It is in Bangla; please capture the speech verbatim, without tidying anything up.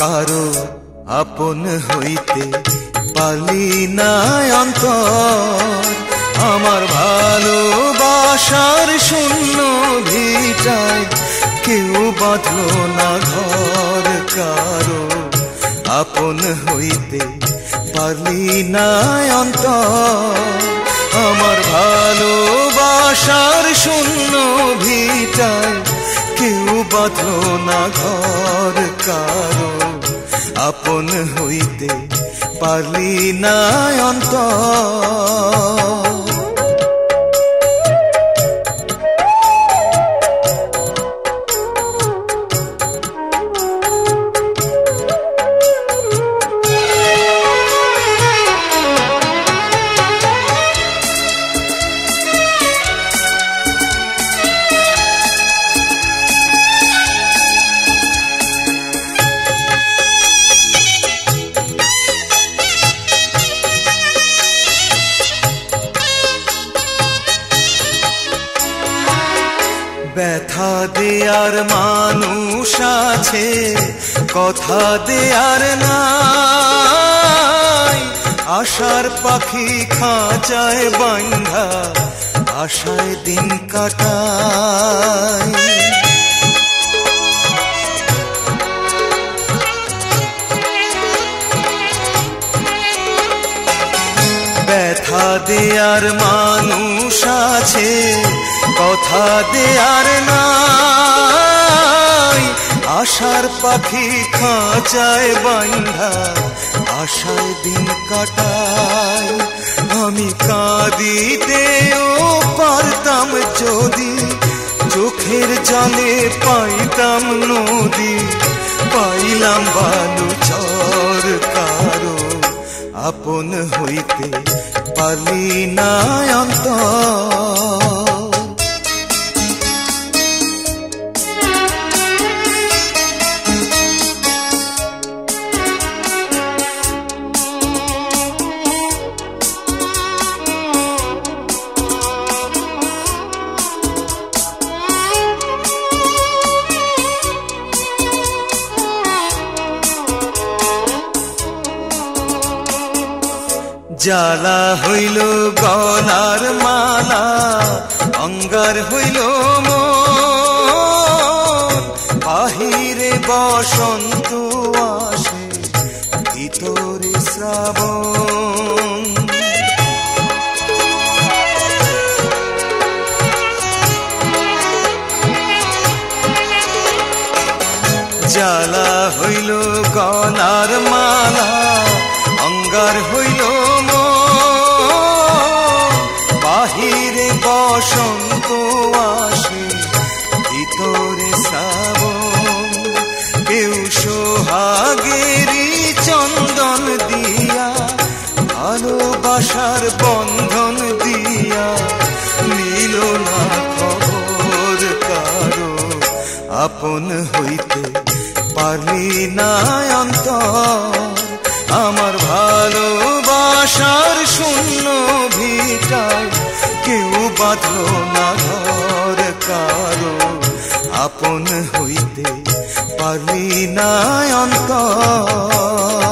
কারো আপন হইতে পারলি না অন্তর। আমার ভালোবাসার শূন্য ভিটায় কেউ বাঁধল না ঘর, কারো আপন হইতে পারলি না অন্তর। আমার ভালোবাসার শূন্য ভিটায় কেউ বাঁধল না ঘর, কারো আপন হইতে পারলি না অন্তর। ব্যথা দেয়ার মানুষ আছে, কথা দেয়ার নাই। আশার পাখি খাঁচায় বাঁধা আশায় দিন কাটায়। ব্যথা দেয়ার মানুষ আছে, কথা দেয়ার নাই। আশার পাখি খাঁচায় বাঁধা আশায় দিন কাটায়। আমি কাঁদিতেও পারতাম যদি, চোখের জলে পাইতাম নদী। পাইলাম বালু চর, কারো আপন হইতে পারলি না অন্তর। জ্বালা হইল গলার মালা, অঙ্গার হইল মন। বাহিরে বসন্ত আসে, ভিতরে শ্রাবণ। জ্বালা হইল গলার মালা, অঙ্গার হইল বাহিরে বসন্ত আসে, ভিতরে শ্রাবণ। কেউ সোহাগেরি চন্দন দিয়া, ভালোবাসার বন্ধন দিয়া নিল না খবর, কারো আপন হইতে পারলি না অন্তর। আমার ভালোবাসার শূন্য ভিটায় কেউ বাঁধল না ঘর, কারো আপন হইতে পারলি না অন্তর।